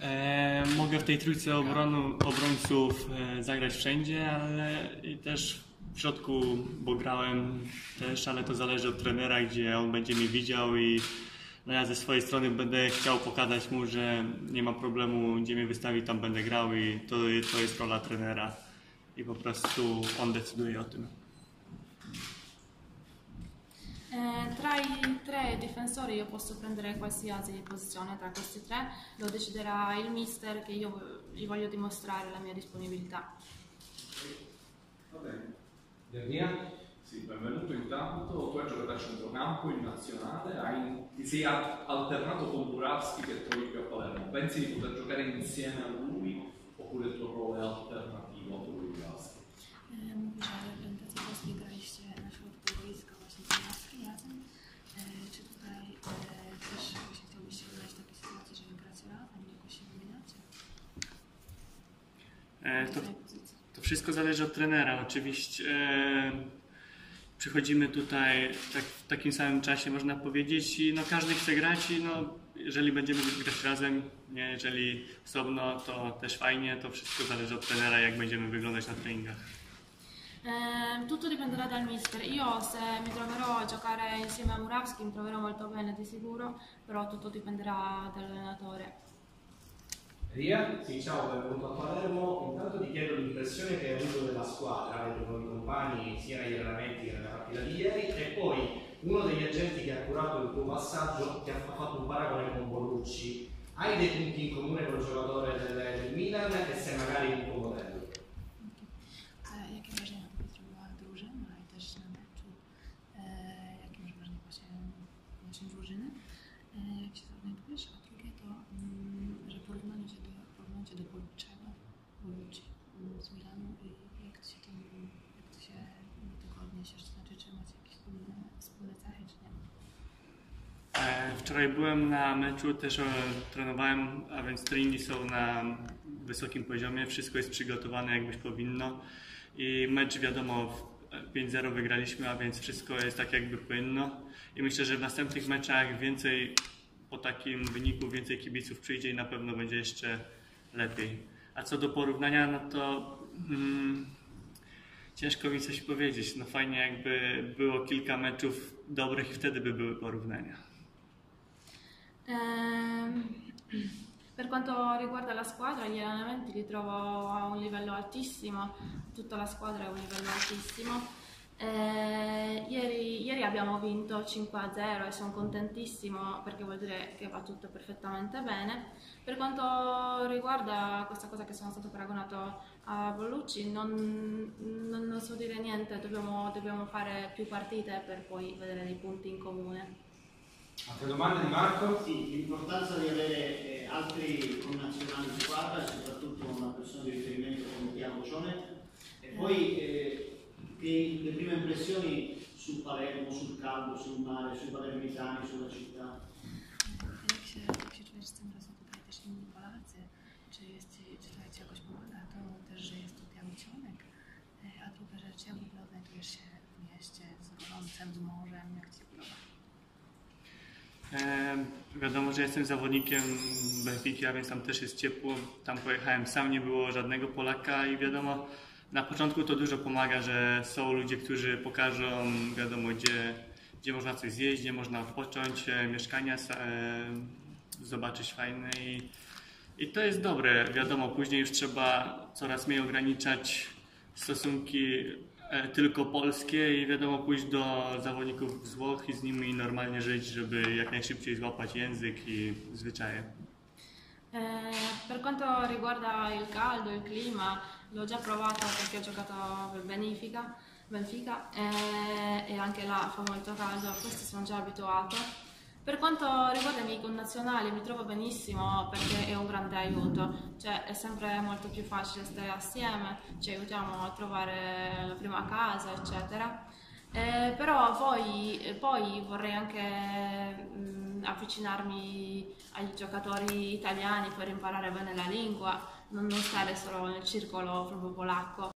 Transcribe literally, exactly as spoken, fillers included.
E, mogę w tej trójce obronu, obrońców e, zagrać wszędzie, ale i też w środku, bo grałem też, ale to zależy od trenera, gdzie on będzie mnie widział i no ja ze swojej strony będę chciał pokazać mu, że nie ma problemu, gdzie mnie wystawi, tam będę grał i to, to jest rola trenera i po prostu on decyduje o tym. Eh, tra i tre difensori io posso prendere qualsiasi posizione tra questi tre, lo deciderà il mister che io gli voglio dimostrare la mia disponibilità. Va bene. Via? Sì, benvenuto intanto. Tu hai giocato a centrocampo in nazionale, hai, ti sei alternato con Murawski che trovi qui a Palermo. Pensi di poter giocare insieme a lui oppure il tuo ruolo è alternativo a quello di Murawski? Mówisz, że reprezentacji polskiej graliście na środku boiska właśnie z Murawskim razem. Czy tutaj też właśnie chciałbyście wybrać w takiej sytuacji, żeby grać razem, jakoś się wymieniacie? E, to, to wszystko zależy od trenera. Oczywiście e, przychodzimy tutaj tak, w takim samym czasie, można powiedzieć, i no, każdy chce grać i no, jeżeli będziemy grać razem, nie, jeżeli osobno, to też fajnie. To wszystko zależy od trenera, jak będziemy wyglądać na treningach. Eh, tutto dipenderà dal mister. Io se mi troverò a giocare insieme a Murawski mi troverò molto bene di sicuro, però tutto dipenderà dall'allenatore. Ria, sì, ciao, benvenuto a Palermo. Intanto ti chiedo l'impressione che hai avuto della squadra, dei tuoi compagni sia negli allenamenti che nella partita di ieri, e poi uno degli agenti che ha curato il tuo passaggio ti ha fatto un paragone con Bonucci. Hai dei punti in comune col giocatore del, del Milan e sei magari un tuo modello? Jakie wrażenia zrobiła drużyna i też na meczu? Jakie masz wrażenie właśnie naszej drużyny? Jak się zaorientujesz? A drugie to, że porównanie cię do, porównanie cię do Bonucciego, Bonucci z Milanu i jak ty się tam, jak ty się do tego odniesiesz? To znaczy, czy macie jakieś wspólne, wspólne cechy, czy nie? Wczoraj byłem na meczu, też e, trenowałem, a więc treningi są na wysokim poziomie, wszystko jest przygotowane jak być powinno i mecz wiadomo pięć zero wygraliśmy, a więc wszystko jest tak jakby powinno i myślę, że w następnych meczach więcej po takim wyniku, więcej kibiców przyjdzie i na pewno będzie jeszcze lepiej. A co do porównania, no to mm, ciężko mi coś powiedzieć, no fajnie jakby było kilka meczów dobrych i wtedy by były porównania. Ehm, per quanto riguarda la squadra, gli allenamenti li trovo a un livello altissimo, tutta la squadra è a un livello altissimo. Eh, ieri, ieri abbiamo vinto cinque a zero e sono contentissimo perché vuol dire che va tutto perfettamente bene. Per quanto riguarda questa cosa che sono stato paragonato a Bonucci, non, non, non so dire niente, dobbiamo, dobbiamo fare più partite per poi vedere dei punti in comune. Altre domande di Marco? Sì, l'importanza di avere eh, altri connazionali in squadra e soprattutto una persona di riferimento come Tiago Cione. E poi eh, che, le prime impressioni su Palermo, sul caldo, sul mare, sui palermitani, sulla città. Jak się, jak się czujesz z tym, że są tutaj też inni Polacy? Czy, jest, czy to ci jakoś pomaga? To też, że jest tu Tiago Cionek. A druga rzecz, jak w ogóle odnajdujesz się w mieście z gorącem, z morzem? Jak ci się podoba? E, wiadomo, że jestem zawodnikiem Benfiki, a więc tam też jest ciepło. Tam pojechałem sam, nie było żadnego Polaka i wiadomo, na początku to dużo pomaga, że są ludzie, którzy pokażą, wiadomo, gdzie, gdzie można coś zjeść, gdzie można odpocząć, e, mieszkania e, zobaczyć fajne i, i to jest dobre. Wiadomo, później już trzeba coraz mniej ograniczać stosunki tylko polskie i wiadomo pójść do zawodników z Włoch i z nimi normalnie żyć, żeby jak najszybciej złapać język i zwyczaje. Eh, per quanto riguarda il caldo, il clima, l'ho già provato perché ho giocato per Benfica, Benfica eh, e anche là fa molto caldo, a questo sono già abituato. Per quanto riguarda i miei connazionali mi trovo benissimo perché è un grande aiuto, cioè è sempre molto più facile stare assieme, ci aiutiamo a trovare la prima casa eccetera, eh, però poi, poi vorrei anche mh, avvicinarmi ai giocatori italiani per imparare bene la lingua, non, non stare solo nel circolo proprio polacco.